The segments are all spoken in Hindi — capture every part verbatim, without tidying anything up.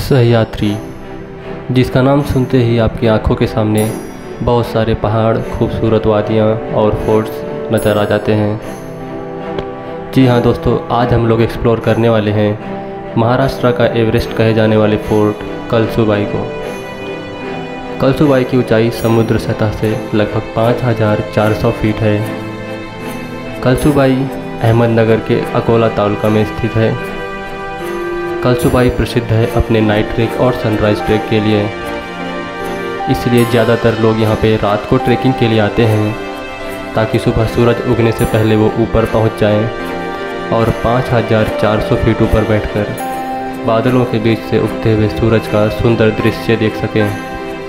सहयात्री, जिसका नाम सुनते ही आपकी आंखों के सामने बहुत सारे पहाड़, खूबसूरत वादियाँ और फोर्ट्स नज़र आ जाते हैं। जी हाँ दोस्तों, आज हम लोग एक्सप्लोर करने वाले हैं महाराष्ट्र का एवरेस्ट कहे जाने वाले फोर्ट कळसुबाई को। कळसुबाई की ऊंचाई समुद्र सतह से लगभग पाँच हज़ार चार सौ फीट है। कळसुबाई अहमदनगर के अकोला तालुका में स्थित है। कळसुबाई प्रसिद्ध है अपने नाइट ट्रेक और सनराइज़ ट्रेक के लिए, इसलिए ज़्यादातर लोग यहाँ पे रात को ट्रेकिंग के लिए आते हैं ताकि सुबह सूरज उगने से पहले वो ऊपर पहुँच जाएं और पाँच हज़ार चार सौ फीट ऊपर बैठकर बादलों के बीच से उगते हुए सूरज का सुंदर दृश्य देख सकें।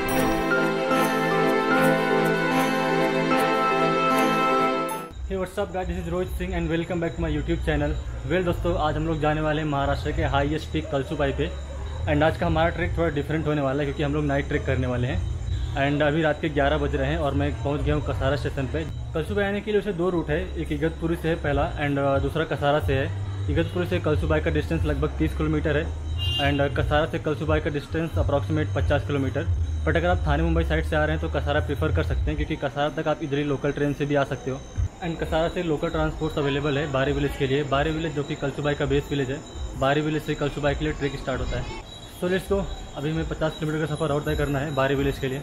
Hey what's up guys, this is Rohit Singh and welcome back to my YouTube channel. Well दोस्तों, आज हम लोग जाने वाले हैं महाराष्ट्र के हाईएस्ट पीक कळसुबाई पे। एंड आज का हमारा ट्रैक थोड़ा डिफरेंट होने वाला है क्योंकि हम लोग नाइट ट्रैक करने वाले हैं। एंड अभी रात के ग्यारह बज रहे हैं और मैं पहुंच गया हूं कसारा स्टेशन पे। कळसुबाई आने के लिए उसे दो रूट है, एक इगतपुरी से है पहला एंड दूसरा कसारा से है। इगतपुरी से कळसुबाई का डिस्टेंस लगभग तीस किलोमीटर है एंड कसारा से कळसुबाई का डिस्टेंस अप्रॉक्सीमेट पचास किलोमीटर। बट अगर आप थाने मुंबई साइड से आ रहे हैं तो कसारा प्रीफर कर सकते हैं क्योंकि कसारा तक आप इधर लोकल ट्रेन से भी आ सकते हो। एंड कसारा से लोकल ट्रांसपोर्ट्स अवेलेबल है बारी विलेज के लिए। बारी विलेज जो कि कळसुबाई का बेस विलेज है, बारी विलेज से कळसुबाई के लिए ट्रेक स्टार्ट होता है। So let's go. अभी हमें पचास किलोमीटर का सफ़र और तय करना है बारी विलेज के लिए।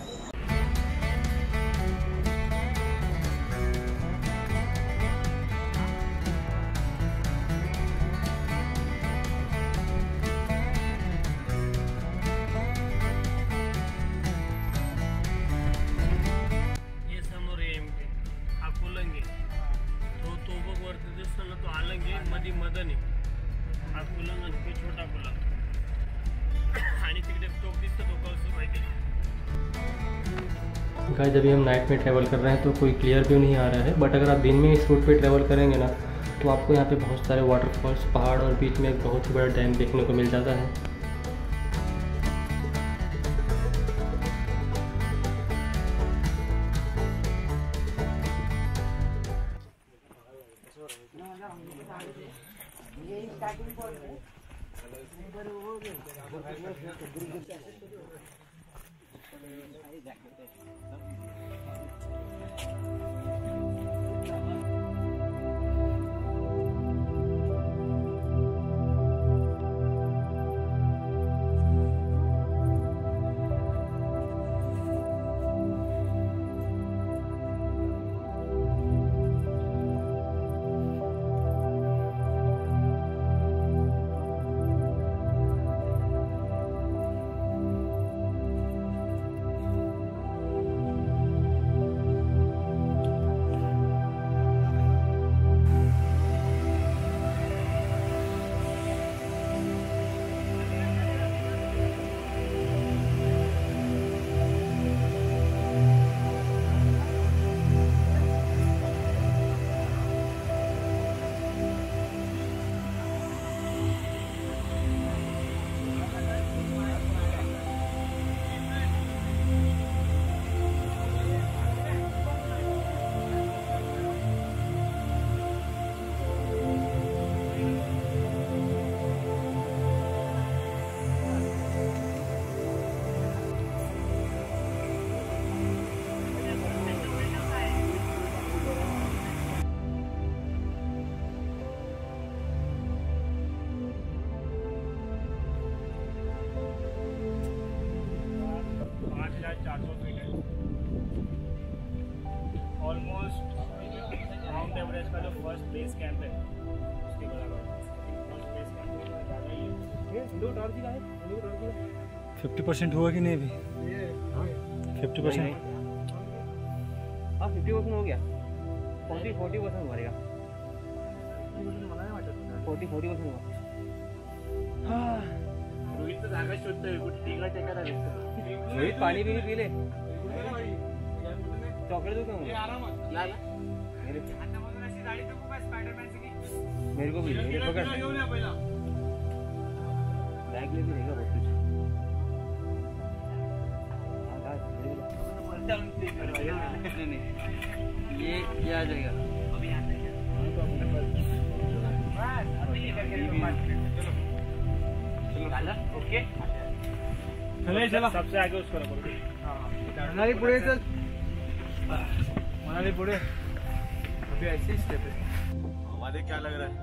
मदन हा कुलंग आणि छोटा कुलंग आणि तिकडे टोक दिसतो तो कळसुबाई के। गाइस, अभी हम नाइट में ट्रैवल कर रहे हैं तो कोई क्लियर व्यू नहीं आ रहा है, बट अगर आप दिन में इस रूट पे ट्रैवल करेंगे ना तो आपको यहाँ पे बहुत सारे वाटरफॉल्स, पहाड़ और बीच में एक बहुत ही बड़ा डैम देखने को मिल जाता है। ऑलमोस्ट माउंट एवरेस्ट का जो फर्स्ट बेस कैंप है उसके बराबर फर्स्ट बेस कैंप ज़्यादा ही है। फिफ्टी परसेंट हुआ कि नहीं अभी? फिफ्टी परसेंट हाँ फिफ्टी परसेंट हो गया। फोर्टी फोर्टी परसेंट भरेगा। फोर्टी फोर्टी परसेंट हुआ। रोहित तो जागा शोधतोय कुठे टिकला टेकायला भेटतो। रोहित पाणी भी पी ले, चॉकलेट दो क्या ला ला मेरे मेरे को भी मेरे पकड़ बैग ले भी रहेगा बहुत कुछ। ये ये आ जाएगा अभी आ जाएगा। ओके चले चला सबसे आगे उसको रखो। मनाली पुढे चल, मनाली पुढे। अभी ऐसे स्टेप है। हमारे क्या लग रहा है?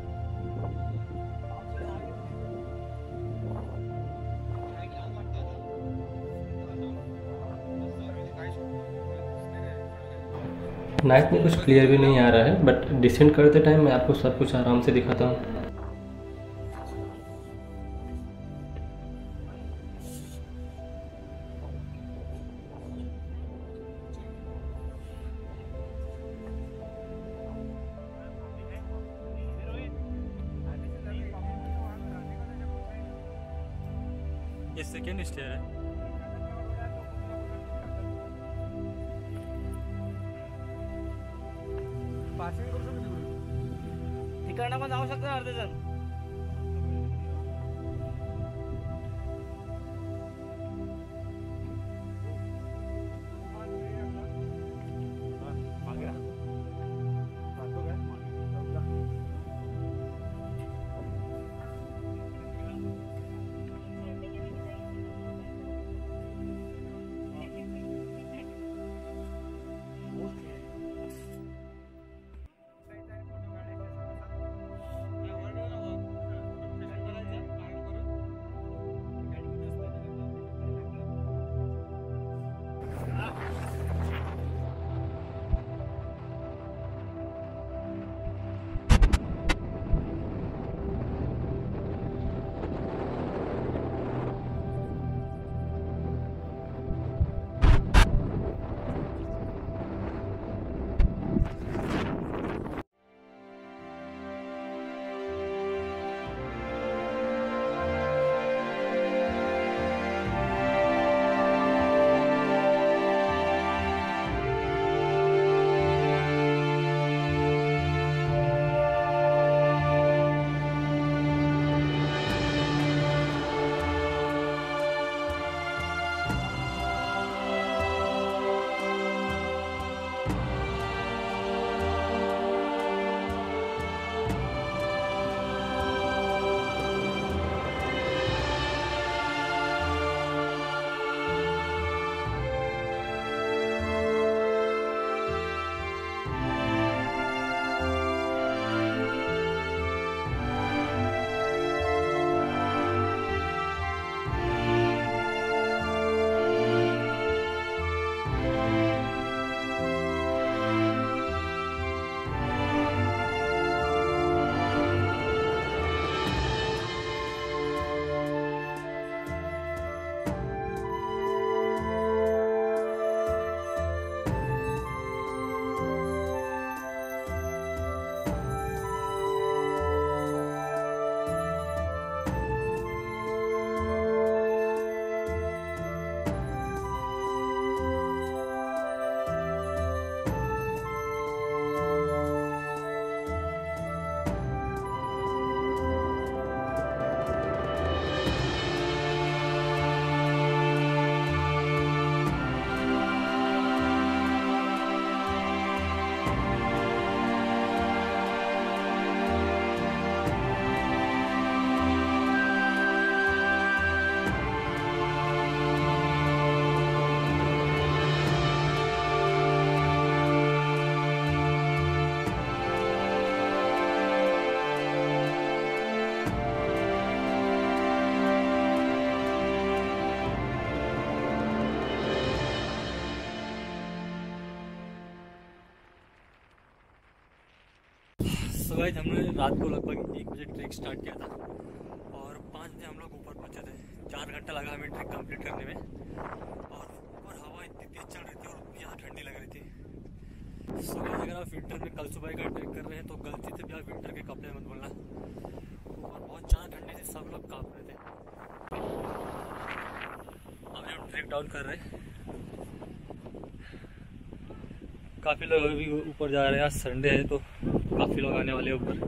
नाइट में कुछ क्लियर भी नहीं आ रहा है, बट डिसेंड करते टाइम मैं आपको सब कुछ आराम से दिखाता हूँ। ये सेकेंड स्टेयर है। तिकडनं पण जाऊ शकतो अर्धे जण. तो गाइस हमने रात को लगभग एक बजे ट्रैक स्टार्ट किया था और पाँच बजे हम लोग ऊपर पहुंचे थे। चार घंटा लगा हमें ट्रैक कंप्लीट करने में और ऊपर हवा इतनी तेज चल रही थी और उतनी ज़्यादा ठंडी लग रही थी। सो गाइस अगर आप विंटर में कलसू बाई का ट्रैक कर रहे हैं तो गलती से भी आप विंटर के कपड़े मत बोलना, ऊपर बहुत ज़्यादा ठंडी थी, सब लोग काँप रहे थे। अभी हम ट्रैक डाउन कर रहे हैं, काफ़ी लोग अभी ऊपर जा रहे हैं। आज संडे है तो काफ़ी लोग आने वाले हैं ऊपर।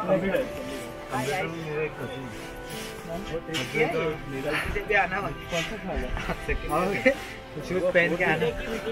शूज पहन के आना।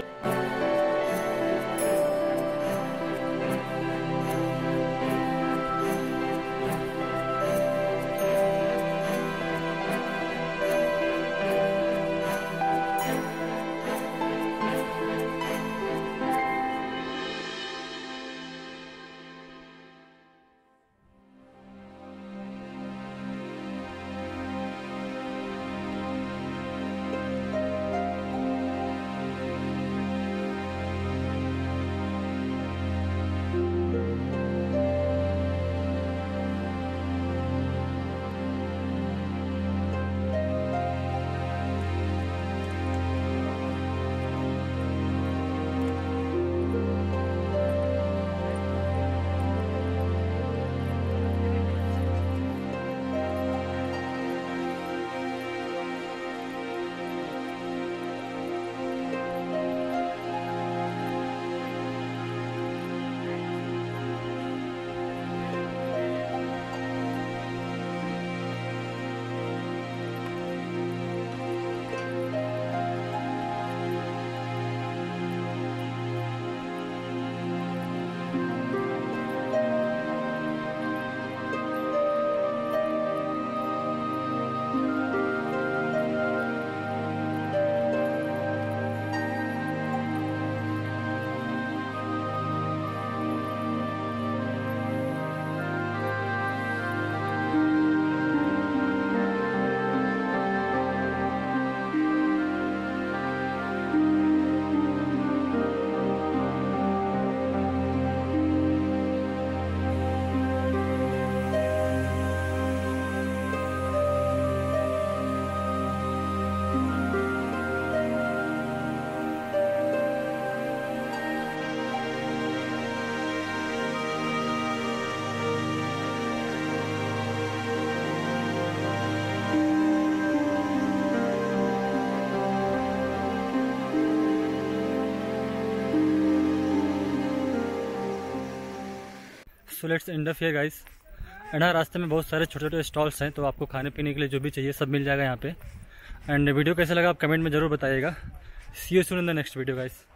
So let's end off here guys. And हाँ, रास्ते में बहुत सारे छोटे छोटे स्टॉल्स हैं, तो आपको खाने पीने के लिए जो भी चाहिए सब मिल जाएगा यहाँ पे। एंड वीडियो कैसा लगा आप कमेंट में ज़रूर बताइएगा। See you soon in the next video guys.